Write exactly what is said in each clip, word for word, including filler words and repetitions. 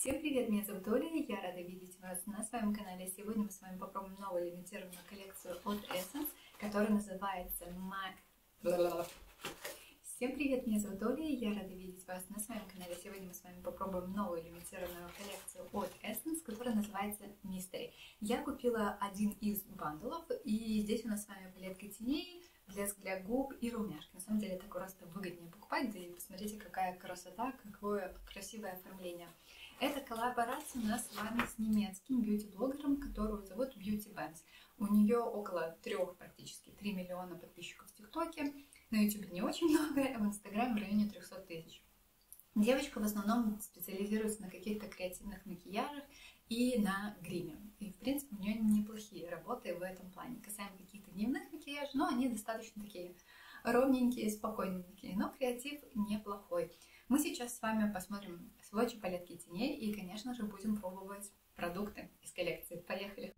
Всем привет, меня зовут Оля, и я рада видеть вас на своем канале. Сегодня мы с вами попробуем новую лимитированную коллекцию от Essence, которая называется My... Всем привет, меня зовут Оля, и я рада видеть вас на своем канале. Сегодня мы с вами попробуем новую лимитированную коллекцию от Essence, которая называется Mystery. Я купила один из бандлов, и здесь у нас с вами палетка теней, блеск для губ и румяшки. На самом деле это гораздо выгоднее покупать, да и посмотрите, какая красота, какое красивое оформление. Это коллаборация у нас с вами с немецким бьюти-блогером, которую зовут Beauty Bands. У нее около трех, практически три миллиона подписчиков в ТикТоке. На Ютубе не очень много, а в Инстаграме в районе трёхсот тысяч. Девочка в основном специализируется на каких-то креативных макияжах и на гриме. И, в принципе, у нее неплохие работы в этом плане. Касаемо каких-то дневных макияжей, но они достаточно такие ровненькие, спокойненькие, но креатив неплохой. Мы сейчас с вами посмотрим сводчи палетки теней и, конечно же, будем пробовать продукты из коллекции. Поехали!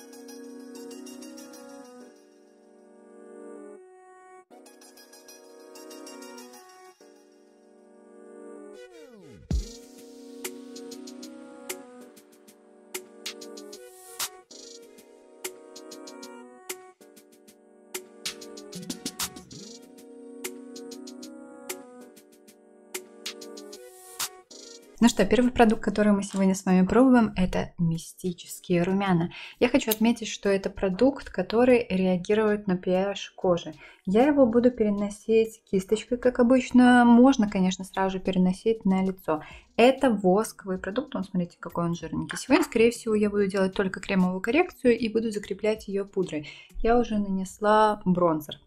Ну что, первый продукт, который мы сегодня с вами пробуем, это мистические румяна. Я хочу отметить, что это продукт, который реагирует на pH кожи. Я его буду переносить кисточкой, как обычно. Можно, конечно, сразу же переносить на лицо. Это восковый продукт, он, смотрите, какой он жирненький. Сегодня, скорее всего, я буду делать только кремовую коррекцию и буду закреплять ее пудрой. Я уже нанесла бронзер.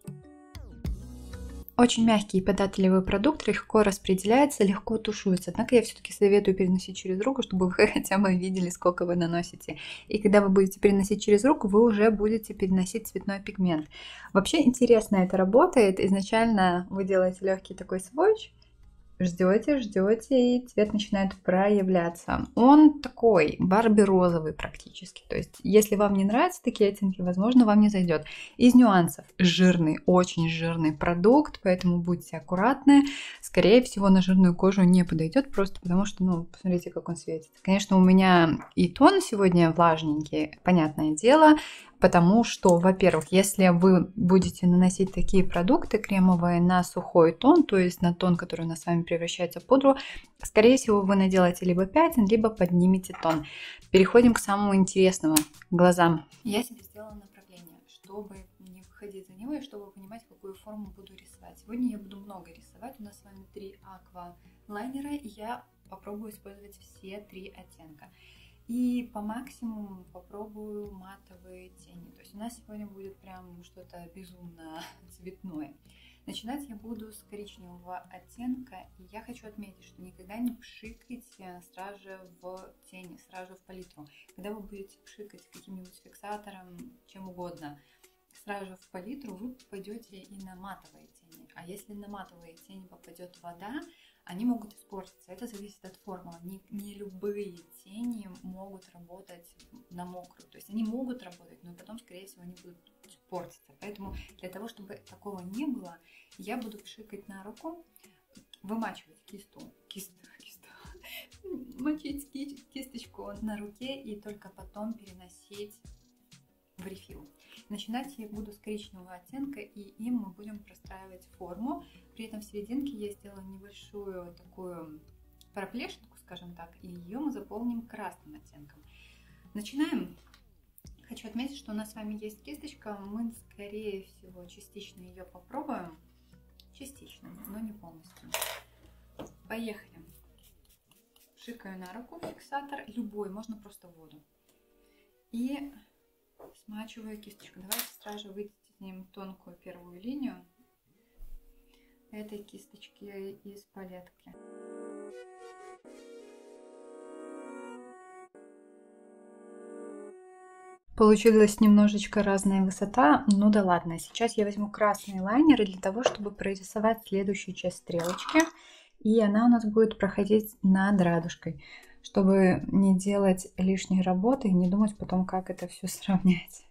Очень мягкий и податливый продукт, легко распределяется, легко тушуется. Однако я все-таки советую переносить через руку, чтобы вы хотя бы видели, сколько вы наносите. И когда вы будете переносить через руку, вы уже будете переносить цветной пигмент. Вообще интересно это работает. Изначально вы делаете легкий такой сводч, ждете, ждете, и цвет начинает проявляться. Он такой барби-розовый практически. То есть, если вам не нравятся такие оттенки, возможно, вам не зайдет. Из нюансов: жирный, очень жирный продукт, поэтому будьте аккуратны. Скорее всего, на жирную кожу не подойдет, просто потому что, ну, посмотрите, как он светит. Конечно, у меня и тон сегодня влажненький, понятное дело. Потому что, во-первых, если вы будете наносить такие продукты кремовые на сухой тон, то есть на тон, который у нас с вами превращается в пудру, скорее всего, вы наделаете либо пятен, либо поднимете тон. Переходим к самому интересному – глазам. Я себе сделала направление, чтобы не выходить за него и чтобы понимать, какую форму буду рисовать. Сегодня я буду много рисовать. У нас с вами три аква лайнера, и я попробую использовать все три оттенка. И по максимуму попробую матовые тени. То есть у нас сегодня будет прям что-то безумно цветное. Начинать я буду с коричневого оттенка. И я хочу отметить, что никогда не пшикайте сразу же в тени, сразу же в палитру. Когда вы будете пшикать каким-нибудь фиксатором, чем угодно, сразу же в палитру, вы попадете и на матовые тени. А если на матовые тени попадет вода, они могут испортиться. Это зависит от формулы. Не, не любые тени могут работать на мокрую. То есть они могут работать, но потом, скорее всего, они будут портиться. Поэтому для того, чтобы такого не было, я буду пшикать на руку, вымачивать кисту, кист, кисту, мочить кисточку на руке и только потом переносить в рефил. Начинать я буду с коричневого оттенка, и им мы будем простраивать форму. При этом в серединке я сделала небольшую такую проплешинку, скажем так, и ее мы заполним красным оттенком. Начинаем. Хочу отметить, что у нас с вами есть кисточка. Мы, скорее всего, частично ее попробуем. Частично, но не полностью. Поехали. Пшикаю на руку фиксатор, любой, можно просто воду. И смачиваю кисточку. Давайте сразу же вытянем тонкую первую линию этой кисточки из палетки. Получилась немножечко разная высота, ну да ладно. Сейчас я возьму красные лайнеры для того, чтобы прорисовать следующую часть стрелочки. И она у нас будет проходить над радужкой, чтобы не делать лишней работы и не думать потом, как это все сравнять.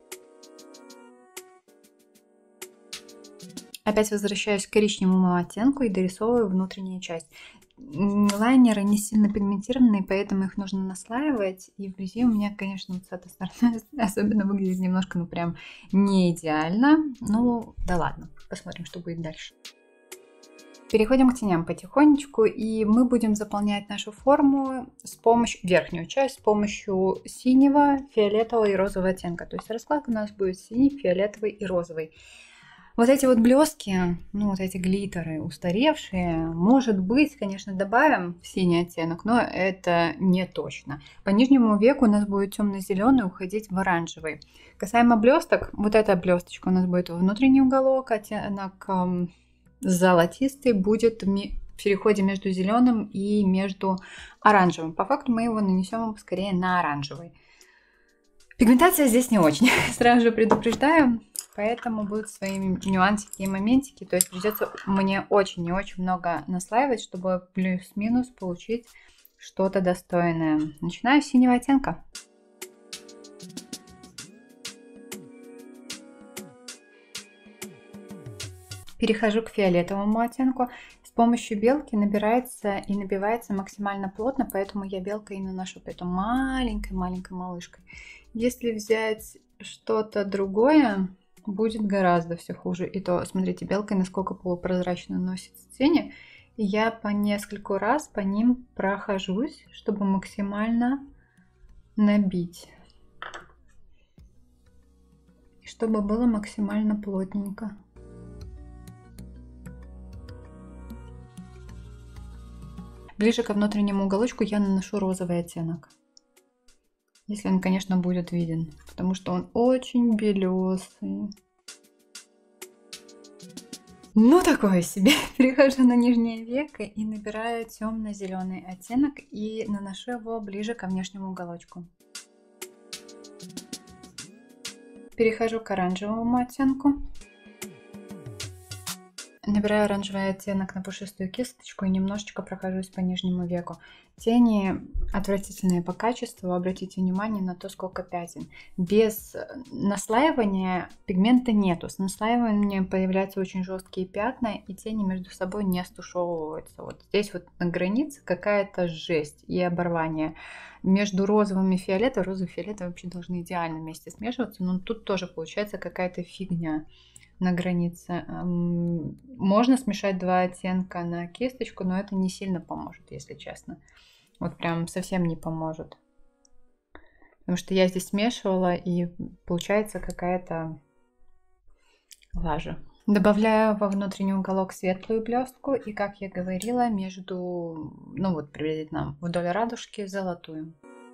Опять возвращаюсь к коричневому оттенку и дорисовываю внутреннюю часть. лайнеры не сильно пигментированные, поэтому их нужно наслаивать. И вблизи у меня, конечно, вот с этой стороны особенно выглядит немножко, ну прям не идеально. Ну да ладно, посмотрим, что будет дальше. Переходим к теням потихонечку, и мы будем заполнять нашу форму с помощью, верхнюю часть, с помощью синего, фиолетового и розового оттенка. То есть раскладка у нас будет синий, фиолетовый и розовый. Вот эти вот блески, ну вот эти глиттеры устаревшие, может быть, конечно, добавим в синий оттенок, но это не точно. По нижнему веку у нас будет темно-зеленый уходить в оранжевый. Касаемо блесток, вот эта блесточка у нас будет внутренний уголок, оттенок золотистый будет в переходе между зеленым и между оранжевым. По факту мы его нанесем скорее на оранжевый. Пигментация здесь не очень, сразу же предупреждаю, поэтому будут свои нюансики и моментики. То есть придется мне очень и очень много наслаивать, чтобы плюс-минус получить что-то достойное. Начинаю с синего оттенка. Перехожу к фиолетовому оттенку. С помощью белки набирается и набивается максимально плотно, поэтому я белкой и наношу, поэтому маленькой-маленькой малышкой. Если взять что-то другое, будет гораздо все хуже. И то, смотрите, белкой насколько полупрозрачно наносятся тени. И я по нескольку раз по ним прохожусь, чтобы максимально набить. И чтобы было максимально плотненько. Ближе ко внутреннему уголочку я наношу розовый оттенок. Если он, конечно, будет виден, потому что он очень белесый. Ну, такое себе. Перехожу на нижнее веко и набираю темно-зеленый оттенок и наношу его ближе ко внешнему уголочку. Перехожу к оранжевому оттенку. Набираю оранжевый оттенок на пушистую кисточку и немножечко прохожусь по нижнему веку. Тени отвратительные по качеству, обратите внимание на то, сколько пятен. Без наслаивания пигмента нету. С наслаиванием появляются очень жесткие пятна, и тени между собой не стушевываются. Вот здесь вот на границе какая-то жесть и оборвание. Между розовым и фиолетовым, розовый и фиолетовый вообще должны идеально вместе смешиваться, но тут тоже получается какая-то фигня на границе. Можно смешать два оттенка на кисточку, но это не сильно поможет, если честно. Вот прям совсем не поможет. Потому что я здесь смешивала, и получается какая-то лажа. Добавляю во внутренний уголок светлую блестку, и, как я говорила, между, ну вот приблизительно вдоль радужки золотую.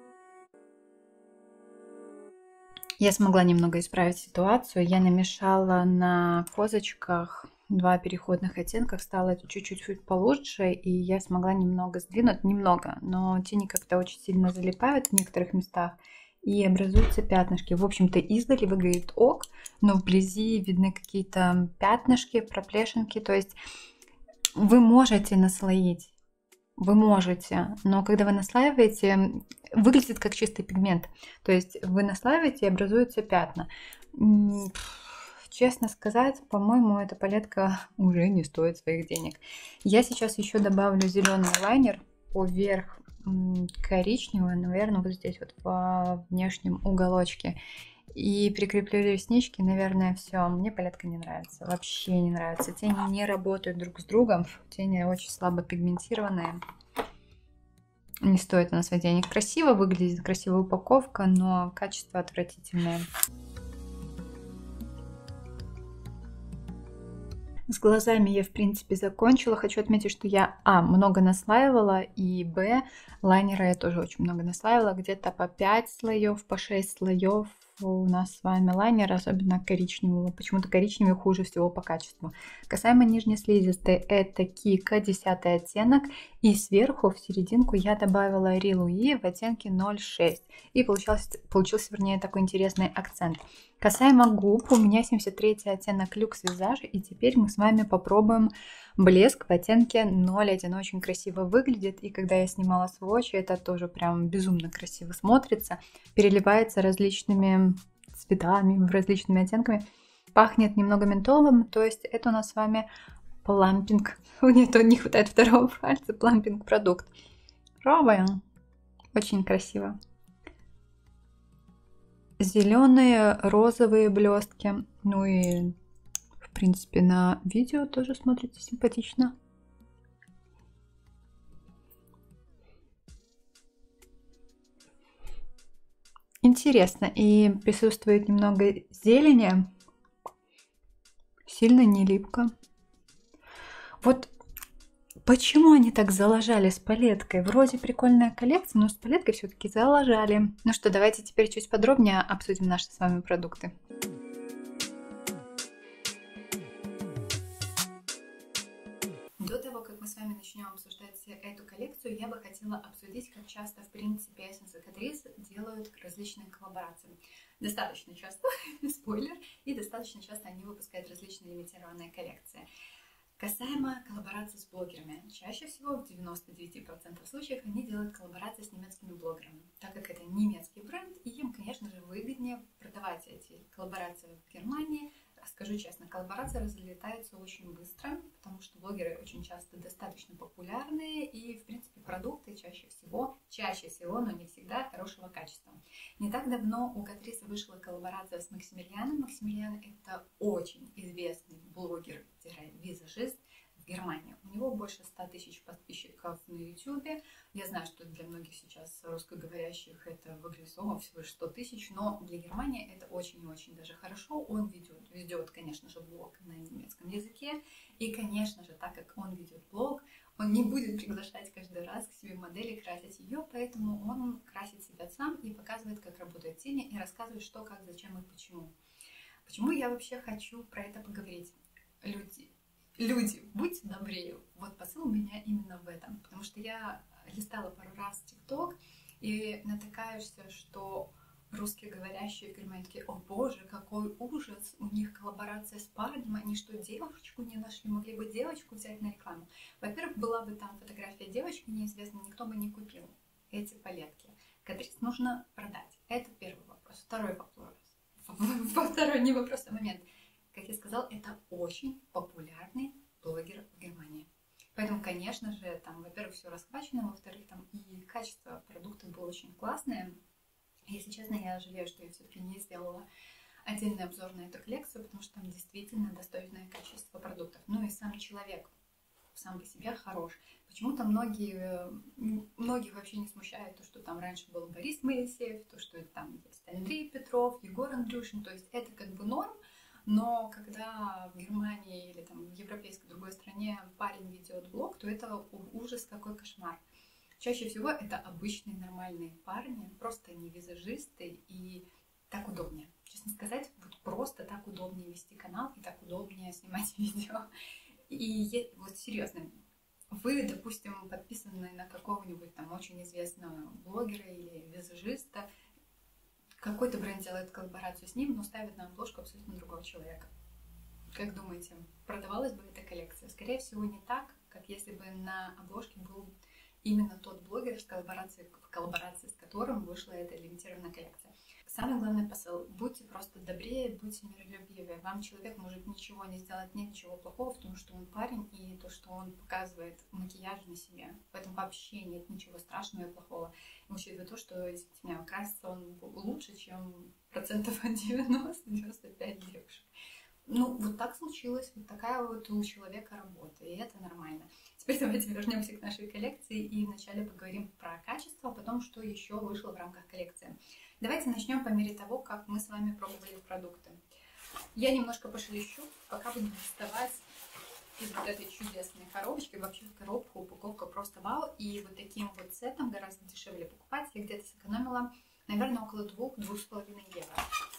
Я смогла немного исправить ситуацию. Я намешала на козочках два переходных оттенка, стало чуть-чуть получше, и я смогла немного сдвинуть, немного, но тени как-то очень сильно залипают в некоторых местах и образуются пятнышки. В общем-то, издали выглядит ок, но вблизи видны какие-то пятнышки, проплешинки, то есть вы можете наслоить. Вы можете, но когда вы наслаиваете, выглядит как чистый пигмент. То есть вы наслаиваете и образуются пятна. Честно сказать, по-моему, эта палетка уже не стоит своих денег. Я сейчас еще добавлю зеленый лайнер поверх коричневого, наверное, вот здесь вот во внешнем уголочке. И прикреплю реснички, наверное, все. Мне палетка не нравится, вообще не нравится. Тени не работают друг с другом, тени очень слабо пигментированные. Не стоит она своих денег. Красиво выглядит, красивая упаковка, но качество отвратительное. С глазами я, в принципе, закончила. Хочу отметить, что я, а, много наслаивала, и, б, лайнера я тоже очень много наслаивала. Где-то по пять слоев, по шесть слоев у нас с вами лайнер, особенно коричневого. Почему-то коричневый хуже всего по качеству. Касаемо нижней слизистой, это Кика, десятый оттенок. И сверху, в серединку, я добавила Рилуи в оттенке ноль шесть. И получился, получился, вернее, такой интересный акцент. Касаемо губ, у меня семьдесят третий оттенок Люкс Визаж. И теперь мы с вами попробуем блеск в оттенке ноль один. Очень красиво выглядит. И когда я снимала сводчи, это тоже прям безумно красиво смотрится. Переливается различными цветами, различными оттенками. Пахнет немного ментолом. То есть это у нас с вами Плампинг. Нет, не хватает второго пальца. Плампинг продукт. Пробуем. Очень красиво. Зеленые, розовые блестки. Ну и, в принципе, на видео тоже смотрится симпатично. Интересно. И присутствует немного зелени. Сильно не липко. Вот почему они так залажали с палеткой? Вроде прикольная коллекция, но с палеткой все-таки залажали. Ну что, давайте теперь чуть подробнее обсудим наши с вами продукты. До того, как мы с вами начнем обсуждать эту коллекцию, я бы хотела обсудить, как часто, в принципе, Essence и Catrice делают различные коллаборации. Достаточно часто, спойлер, и достаточно часто они выпускают различные лимитированные коллекции. Касаемо коллаборации с блогерами, чаще всего в девяноста девяти процентах случаев они делают коллаборации с немецкими блогерами, так как это немецкий бренд, и им, конечно же, выгоднее продавать эти коллаборации в Германии. Скажу честно, коллаборации разлетаются очень быстро, потому что блогеры очень часто достаточно популярные, и, в принципе, продукты чаще всего, чаще всего, но не всегда, хорошего качества. Не так давно у Catrice вышла коллаборация с Максимилианом. Максимилиан — это очень известный блогер-визажист в Германии. У него больше ста тысяч подписчиков на ютубе. Я знаю, что для многих сейчас русскоговорящих это выглядит всего лишь сто тысяч, но для Германии это очень и очень даже хорошо. Он ведет, ведет, конечно же, блог на немецком языке. И, конечно же, так как он ведет блог, он не будет приглашать каждый раз к себе модели красить ее, поэтому он красит себя сам и показывает, как работают тени, и рассказывает, что, как, зачем и почему. Почему я вообще хочу про это поговорить? Люди, люди, будьте добрее. Вот посыл у меня именно в этом. Потому что я листала пару раз ТикТок и натыкаешься, что русскоговорящие в Германии такие: о боже, какой ужас, у них коллаборация с парнем, они что, девочку не нашли, могли бы девочку взять на рекламу. Во-первых, была бы там фотография девочки, неизвестно, никто бы не купил эти палетки. Catrice нужно продать. Это первый вопрос. Второй вопрос. Второй не вопрос, а момент. Как я сказала, это очень популярный блогер в Германии. Поэтому, конечно же, там, во-первых, все расхвачено, во-вторых, там и качество продуктов было очень классное. Если честно, я жалею, что я все-таки не сделала отдельный обзор на эту коллекцию, потому что там действительно достойное качество продуктов. Ну и сам человек сам по себе хорош. Почему-то многие, многих вообще не смущает то, что там раньше был Борис Моисеев, то, что там есть Андрей Петров, Егор Андрюшин, то есть это как бы норм, но когда в Германии или там в европейской другой стране парень ведет блог, то это ужас, какой кошмар. Чаще всего это обычные нормальные парни, просто не визажисты, и так удобнее. Честно сказать, вот просто так удобнее вести канал и так удобнее снимать видео. И вот серьезно, вы, допустим, подписаны на какого-нибудь там очень известного блогера или визажиста, какой-то бренд делает коллаборацию с ним, но ставит на обложку абсолютно другого человека. Как думаете, продавалась бы эта коллекция? Скорее всего, не так, как если бы на обложке был именно тот блогер, в коллаборации, в коллаборации с которым вышла эта лимитированная коллекция. Самый главный посыл: будьте просто добрее, будьте миролюбивее. Вам человек может ничего не сделать, нет ничего плохого в том, что он парень, и то, что он показывает макияж на себе. В этом вообще нет ничего страшного и плохого. И учитывая то, что, извините меня, красится он лучше, чем процентов девяносто-девяносто пять девушек. Ну, вот так случилось, вот такая вот у человека работа, и это нормально. Теперь давайте вернемся к нашей коллекции и вначале поговорим про качество, а потом, что еще вышло в рамках коллекции. Давайте начнем по мере того, как мы с вами пробовали продукты. Я немножко пошелещу, пока будем доставать из вот этой чудесной коробочки. Вообще коробка, упаковка просто вау, и вот таким вот сетом гораздо дешевле покупать. Я где-то сэкономила, наверное, около двух-двух с половиной евро.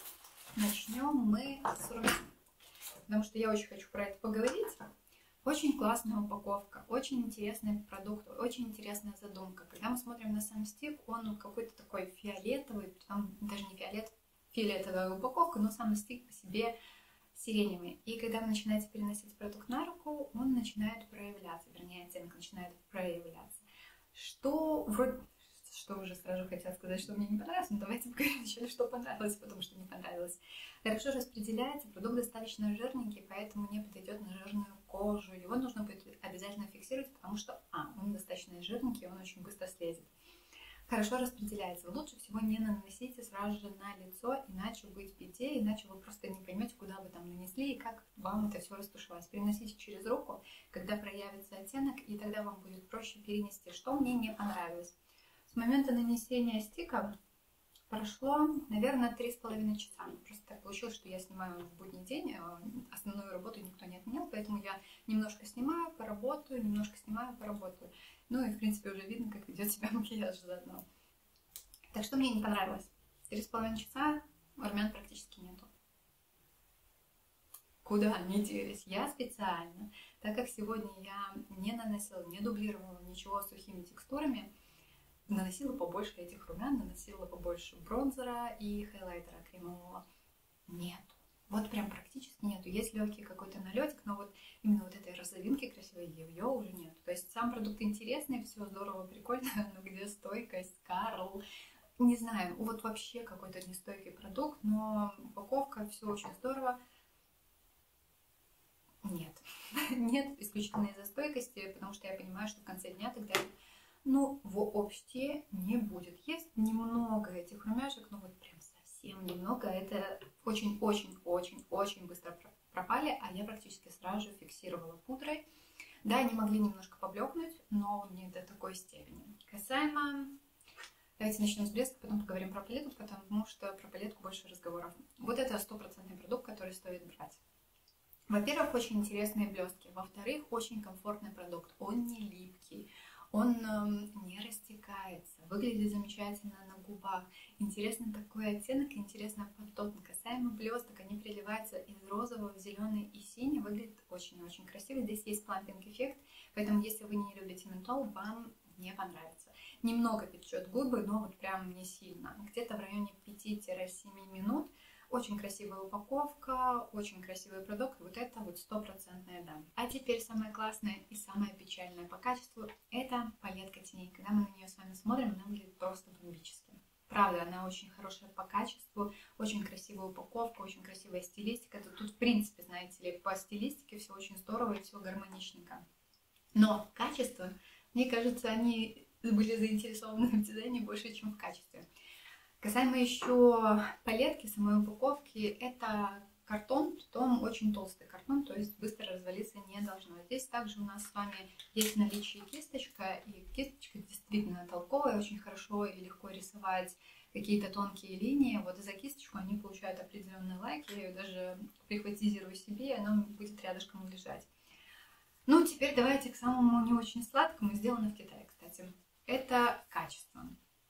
Начнем мы с румян, потому что я очень хочу про это поговорить. Очень классная упаковка, очень интересный продукт, очень интересная задумка. Когда мы смотрим на сам стик, он какой-то такой фиолетовый, там даже не фиолет, фиолетовая упаковка, но сам стик по себе сиреневый. И когда вы начинаете переносить продукт на руку, он начинает проявляться, вернее, оттенок начинает проявляться. Что вроде... что уже сразу хотят сказать, что мне не понравилось, но давайте поговорим вначале, что понравилось, потому что не понравилось. Хорошо распределяется, продукт достаточно жирненький, поэтому не подойдет на жирную кожу. Его нужно будет обязательно фиксировать, потому что, а, он достаточно жирненький, он очень быстро слезет. Хорошо распределяется. Лучше всего не наносите сразу же на лицо, иначе будет беде, иначе вы просто не поймете, куда вы там нанесли и как вам это все растушевалось. Переносите через руку, когда проявится оттенок, и тогда вам будет проще перенести, что мне не понравилось. С момента нанесения стика прошло, наверное, три с половиной часа. Просто так получилось, что я снимаю в будний день, основную работу никто не отменял, поэтому я немножко снимаю, поработаю, немножко снимаю, поработаю. Ну и, в принципе, уже видно, как ведет себя макияж заодно. Так что мне не понравилось. Три с половиной часа румян практически нету. Куда они делись? Я специально, так как сегодня я не наносила, не дублировала ничего сухими текстурами, наносила побольше этих румян, наносила побольше бронзера и хайлайтера кремового. Нету. Вот прям практически нету. Есть легкий какой-то налетик, но вот именно вот этой розовинки красивой ее уже нету. То есть сам продукт интересный, все здорово, прикольно, но где стойкость, Карл? Не знаю, вот вообще какой-то нестойкий продукт, но упаковка, все очень здорово. Нет. Нет, исключительно из-за стойкости, потому что я понимаю, что в конце дня тогда, ну, вообще не будет. Есть немного этих румяшек, но вот прям совсем немного. Это очень-очень-очень-очень быстро пропали, а я практически сразу же фиксировала пудрой. Да, они могли немножко поблекнуть, но не до такой степени. Касаемо... Давайте начнем с блеска, потом поговорим про палетку, потому что про палетку больше разговоров. Вот это стопроцентный продукт, который стоит брать. Во-первых, очень интересные блестки. Во-вторых, очень комфортный продукт. Он не липкий, он э, не растекается, выглядит замечательно на губах. Интересный такой оттенок, интересная подтон. Касаемо блесток, они переливаются из розового в зеленый и синий. Выглядит очень-очень красиво. Здесь есть плампинг эффект, поэтому если вы не любите ментол, вам не понравится. Немного печет губы, но вот прям не сильно. Где-то в районе пяти-семи минут. Очень красивая упаковка, очень красивый продукт. Вот это вот стопроцентная да. А теперь самое классное и самое печальное по качеству — это палетка теней. Когда мы на нее с вами смотрим, она выглядит просто бомбически. Правда, она очень хорошая по качеству, очень красивая упаковка, очень красивая стилистика. Это тут, в принципе, знаете ли, по стилистике все очень здорово и все гармоничненько. Но качество, мне кажется, они были заинтересованы в дизайне больше, чем в качестве. Касаемо еще палетки, самой упаковки, это картон, притом очень толстый картон, то есть быстро развалиться не должно. Здесь также у нас с вами есть в наличии кисточка, и кисточка действительно толковая, очень хорошо и легко рисовать какие-то тонкие линии. Вот за кисточку они получают определенные лайки, я ее даже прихватизирую себе, и она будет рядышком лежать. Ну, теперь давайте к самому не очень сладкому, сделано в Китае, кстати. Это качество.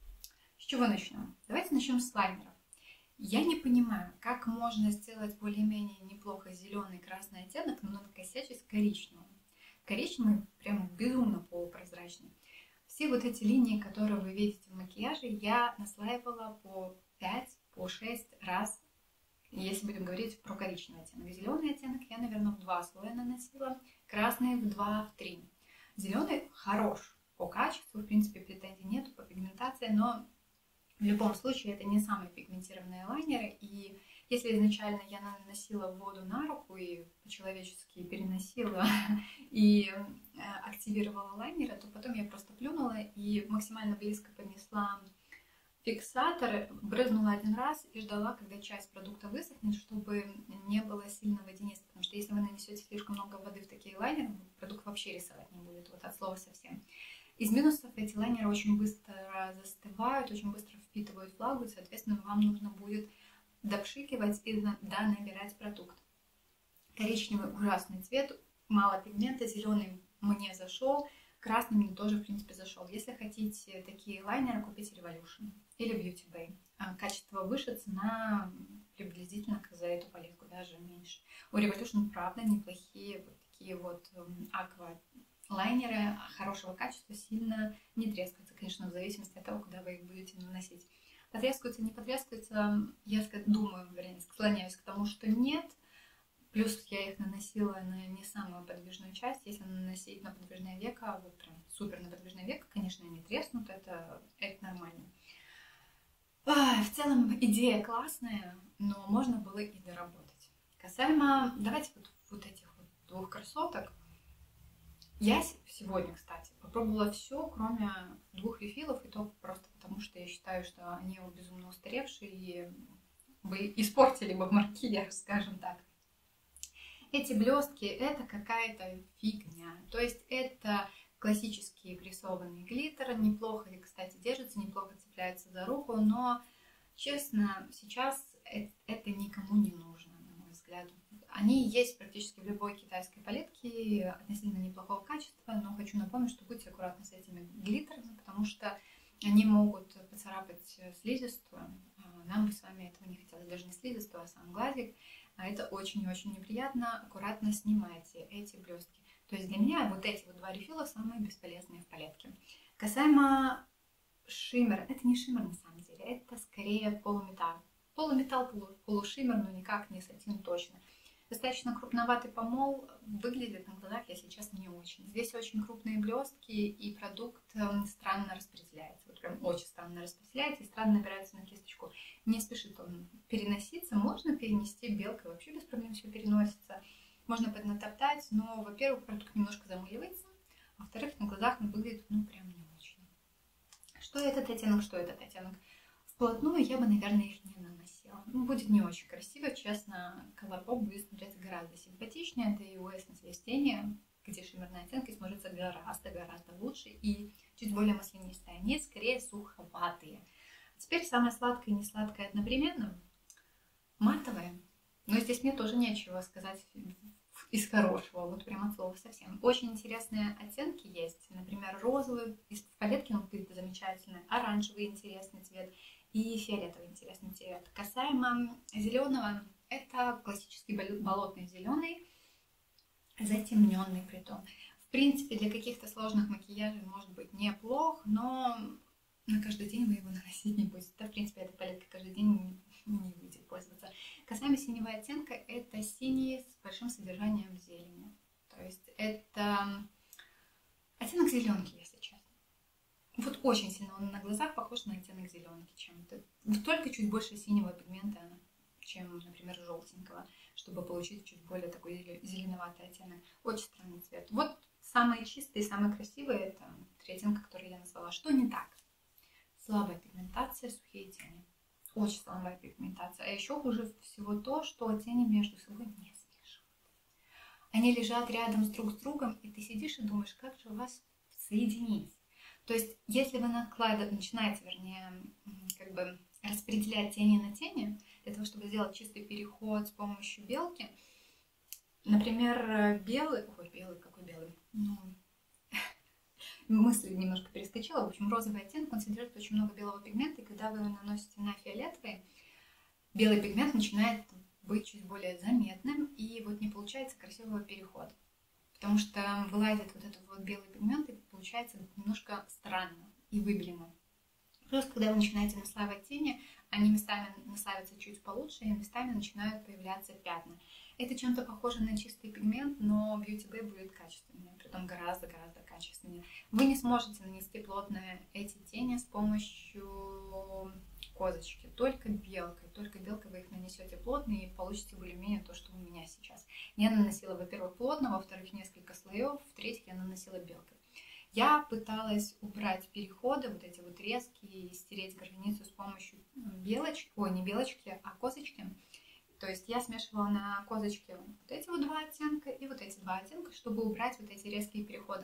С чего начнем? Давайте начнем с лайнеров. Я не понимаю, как можно сделать более-менее неплохо зеленый красный оттенок, но накосячить с коричневым. Коричневый прям безумно полупрозрачный. Все вот эти линии, которые вы видите в макияже, я наслаивала по пять, по шесть раз, если будем говорить про коричневый оттенок. Зеленый оттенок я, наверное, в два слоя наносила, красный в два, в три. Зеленый хорош по качеству, в принципе, претензий нету по пигментации, но в любом случае это не самые пигментированные лайнеры, и если изначально я наносила воду на руку и по-человечески переносила и активировала лайнеры, то потом я просто плюнула и максимально близко понесла фиксатор, брызнула один раз и ждала, когда часть продукта высохнет, чтобы не было сильно водянисто, потому что если вы нанесете слишком много воды в такие лайнеры, продукт вообще рисовать не будет, вот от слова совсем. Из минусов эти лайнеры очень быстро застывают, очень быстро впитывают влагу, и, соответственно, вам нужно будет допшикивать и донабирать продукт. Коричневый ужасный цвет, мало пигмента, зеленый мне зашел, красный мне тоже, в принципе, зашел. Если хотите такие лайнеры, купите Revolution или Beauty Bay. Качество выше, цена приблизительно как за эту палетку, даже меньше. У Revolution, правда, неплохие вот такие вот аква лайнеры хорошего качества, сильно не трескаются, конечно, в зависимости от того, куда вы их будете наносить. Потрескаются, не потрескаются, я думаю, вернее, склоняюсь к тому, что нет. Плюс я их наносила на не самую подвижную часть. Если наносить на подвижное веко, вот прям супер на подвижное веко, конечно, они треснут, это, это нормально. А, в целом идея классная, но можно было и доработать. Касаемо, давайте вот, вот этих вот двух красоток. Я сегодня, кстати, попробовала все, кроме двух рефилов, и то просто потому, что я считаю, что они безумно устаревшие и бы испортили бы макияж, скажем так. Эти блестки это какая-то фигня. То есть это классический прессованный глиттер. Неплохо, кстати, держится, неплохо цепляется за руку, но, честно, сейчас это никому не нужно, на мой взгляд. Они есть практически в любой китайской палетке, относительно неплохого качества, но хочу напомнить, что будьте аккуратны с этими глиттерами, потому что они могут поцарапать слизистую. Нам бы с вами этого не хотелось, даже не слизистую, а сам глазик. А это очень-очень неприятно. Аккуратно снимайте эти блестки. То есть для меня вот эти вот два рефила самые бесполезные в палетке. Касаемо шиммера, это не шиммер на самом деле, это скорее полуметалл. Полуметалл, полушиммер, но никак не сатин точно. Достаточно крупноватый помол, выглядит на глазах, если честно, не очень. Здесь очень крупные блестки, и продукт странно распределяется. Вот прям очень странно распределяется и странно набирается на кисточку. Не спешит он переноситься. Можно перенести белкой, вообще без проблем все переносится. Можно поднатоптать, но, во-первых, продукт немножко замыливается, а во-вторых, на глазах он выглядит, ну, прям не очень. Что этот оттенок, что этот оттенок? Вплотную я бы, наверное, их не наносила. Ну, будет не очень красиво, честно. Colourpop будет смотреться гораздо симпатичнее. Да и у Essence есть тени, где шиммерные оттенки смотрятся гораздо-гораздо лучше и чуть более маслянистые. Они скорее суховатые. Теперь самое сладкое и не сладкое одновременно. Матовое. Но здесь мне тоже нечего сказать из хорошего, вот прям от слова совсем. Очень интересные оттенки есть. Например, розовый, из палетки он выглядит замечательно, оранжевый интересный цвет и фиолетовый интересный цвет. Касаемо зеленого, это классический болотный зеленый, затемненный притом. В принципе, для каких-то сложных макияжей может быть неплох, но на каждый день вы его наносить не будете. Да, в принципе, эта палетка каждый день не будет пользоваться. Касаемо синего оттенка, это синий с большим содержанием зелени. То есть это оттенок зеленки, если честно. Вот очень сильно он на глазах похож на оттенок зеленки чем-то. Только чуть больше синего пигмента, чем, например, желтенького, чтобы получить чуть более такой зеленоватый оттенок. Очень странный цвет. Вот самые чистые, самые красивые, это три оттенка, которые я назвала. Что не так? Слабая пигментация, сухие тени. Очень слабая пигментация. А еще хуже всего то, что тени между собой не смешивают. Они лежат рядом с друг с другом, и ты сидишь и думаешь, как же вас соединить. То есть, если вы накладываете, начинаете, вернее, как бы распределять тени на тени, для того, чтобы сделать чистый переход с помощью белки, например, белый, ой, белый, какой белый, ну, мысль немножко перескочила. В общем, розовый оттенок, он содержит очень много белого пигмента, и когда вы его наносите на фиолетовый, белый пигмент начинает быть чуть более заметным, и вот не получается красивого перехода. Потому что вылазит вот этот вот белый пигмент, и получается немножко странно и выбелено. Плюс, когда вы начинаете наслаивать тени, они местами наслаиваются чуть получше, и местами начинают появляться пятна. Это чем-то похоже на чистый пигмент, но Beauty Bay будет качественнее, притом гораздо-гораздо качественнее. Вы не сможете нанести плотно эти тени с помощью козочки, только белкой. Только белкой вы их нанесете плотно и получите более-менее то, что у меня сейчас. Я наносила, во-первых, плотно, во-вторых, несколько слоев, в-третьих, я наносила белкой. Я пыталась убрать переходы, вот эти вот резкие, и стереть границу с помощью белочки, ой, не белочки, а козочки. То есть я смешивала на козочке вот эти вот два оттенка и вот эти два оттенка, чтобы убрать вот эти резкие переходы.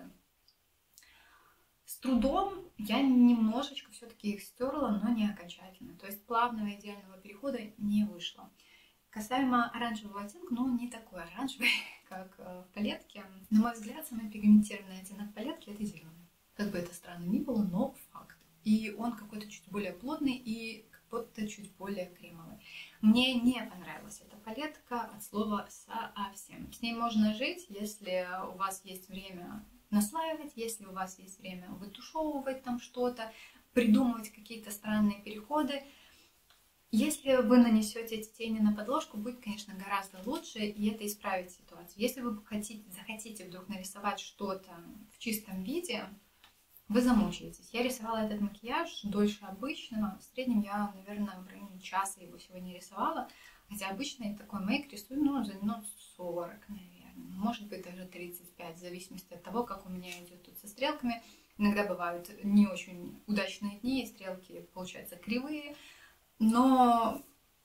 С трудом я немножечко все-таки их стерла, но не окончательно. То есть плавного идеального перехода не вышло. Касаемо оранжевого оттенка, ну он не такой оранжевый, как в палетке. На мой взгляд, самый пигментированный оттенок палетки это зеленый. Как бы это странно ни было, но факт. И он какой-то чуть более плотный и как-то чуть более кремовый. Мне не понравилась эта палетка от слова совсем. С ней можно жить, если у вас есть время наслаивать, если у вас есть время вытушевывать там что-то, придумывать какие-то странные переходы. Если вы нанесете эти тени на подложку, будет, конечно, гораздо лучше, и это исправит ситуацию. Если вы хотите, захотите вдруг нарисовать что-то в чистом виде, вы замучаетесь. Я рисовала этот макияж дольше обычного. В среднем я, наверное, в районе часа его сегодня рисовала. Хотя обычно я такой мейк рисую, ну, за минут сорок, наверное. Может быть, даже тридцать пять, в зависимости от того, как у меня идет тут со стрелками. Иногда бывают не очень удачные дни, и стрелки получаются кривые. Но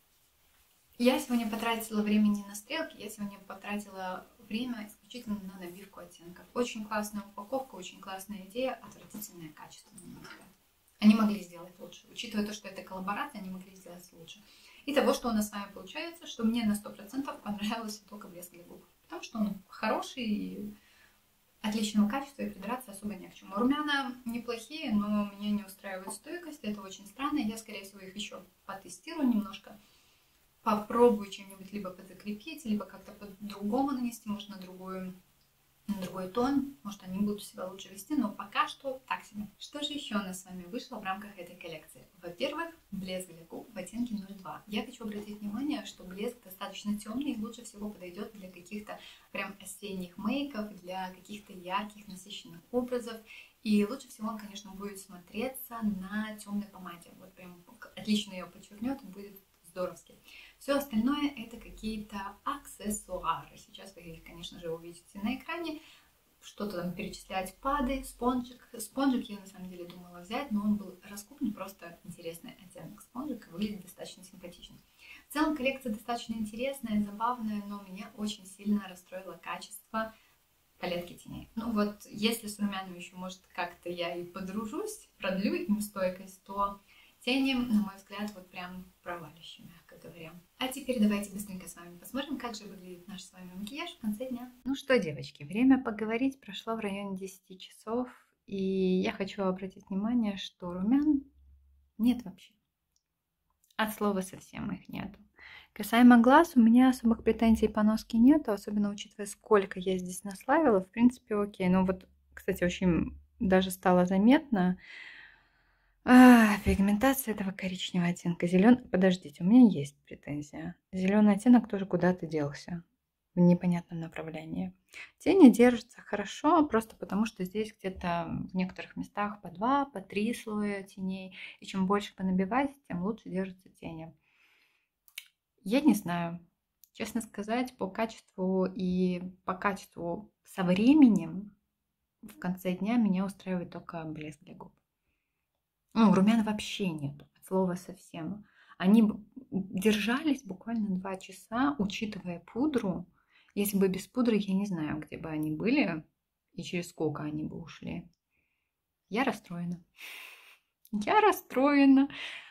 я сегодня потратила времени на стрелки, я сегодня потратила время исключительно на набивку оттенков. Очень классная упаковка, очень классная идея, отвратительное качество, на мой взгляд. Они могли сделать лучше. Учитывая то, что это коллаборация, они могли сделать лучше. И того, что у нас с вами получается, что мне на сто процентов понравился только блеск для губ. Потому что он хороший и отличного качества, и придраться особо не к чему. Румяна неплохие, но меня не устраивает стойкость. Это очень странно. Я, скорее всего, их еще потестирую немножко. Попробую чем-нибудь либо подзакрепить, либо как-то по-другому нанести, может, на, другую, на другой тон. Может, они будут себя лучше вести, но пока что так себе. Что же еще у нас с вами вышло в рамках этой коллекции? Во-первых, блеск для губ в оттенке ноль два. Я хочу обратить внимание, что блеск достаточно темный и лучше всего подойдет для каких-то прям осенних мейков, для каких-то ярких, насыщенных образов. И лучше всего он, конечно, будет смотреться на темной помаде. Вот прям отлично ее подчеркнет и будет здоровски. Все остальное это какие-то аксессуары. Сейчас вы их, конечно же, увидите на экране. Что-то там перечислять, пады, спонжик. Спонжик я на самом деле думала взять, но он был раскуплен, просто интересный оттенок спонжика, выглядит достаточно симпатично. В целом коллекция достаточно интересная, забавная, но меня очень сильно расстроило качество палетки теней. Ну вот, если с румянами еще, может, как-то я и подружусь, продлю им стойкость, то тени, на мой взгляд, вот прям провалище, мягко говоря. А теперь давайте быстренько с вами посмотрим, как же выглядит наш с вами макияж в конце дня. Ну что, девочки, время поговорить прошло в районе десяти часов, и я хочу обратить внимание, что румян нет вообще. От слова совсем их нету. Касаемо глаз, у меня особых претензий по носке нету, особенно учитывая, сколько я здесь наславила. В принципе, окей. Ну вот, кстати, очень даже стало заметно, А, пигментация этого коричневого оттенка. Зеленый. Подождите, у меня есть претензия. Зеленый оттенок тоже куда-то делся в непонятном направлении. Тени держатся хорошо, просто потому что здесь где-то в некоторых местах по два, по три слоя теней. И чем больше понабивать, тем лучше держатся тени. Я не знаю. Честно сказать, по качеству и по качеству со временем в конце дня меня устраивает только блеск для губ. Ну, румян вообще нет, от слова совсем. Они держались буквально два часа, учитывая пудру. Если бы без пудры, я не знаю, где бы они были и через сколько они бы ушли. Я расстроена. Я расстроена.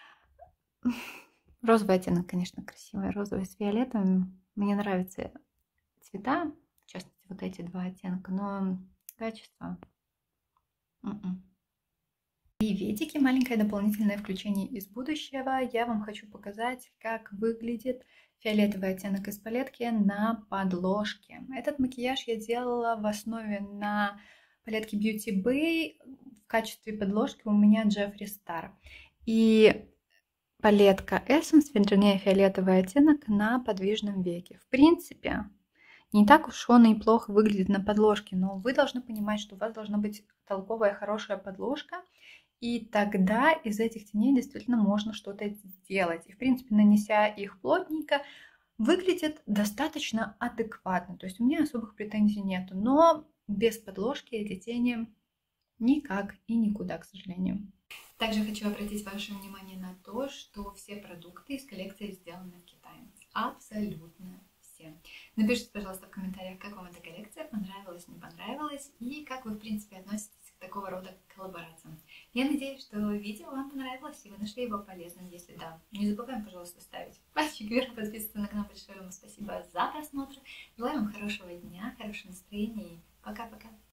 Розовый оттенок, конечно, красивый. Розовый с фиолетовым. Мне нравятся цвета, в частности, вот эти два оттенка, но качество... Mm-mm. Приветики, маленькое дополнительное включение из будущего. Я вам хочу показать, как выглядит фиолетовый оттенок из палетки на подложке. Этот макияж я делала в основе на палетке Beauty Bay. В качестве подложки у меня Jeffree Star. И палетка Essence, вернее фиолетовый оттенок на подвижном веке. В принципе, не так уж он и плохо выглядит на подложке, но вы должны понимать, что у вас должна быть толковая, хорошая подложка. И тогда из этих теней действительно можно что-то сделать. И, в принципе, нанеся их плотненько, выглядит достаточно адекватно. То есть у меня особых претензий нету. Но без подложки эти тени никак и никуда, к сожалению. Также хочу обратить ваше внимание на то, что все продукты из коллекции сделаны в Китае. Абсолютно все. Напишите, пожалуйста, в комментариях, как вам эта коллекция, понравилась, не понравилась, и как вы, в принципе, относитесь к такого рода коллаборациям. Я надеюсь, что видео вам понравилось, и вы нашли его полезным. Если да, не забываем, пожалуйста, ставить пальчик вверх, подписываться на канал. Большое вам спасибо за просмотр. Желаю вам хорошего дня, хорошего настроения.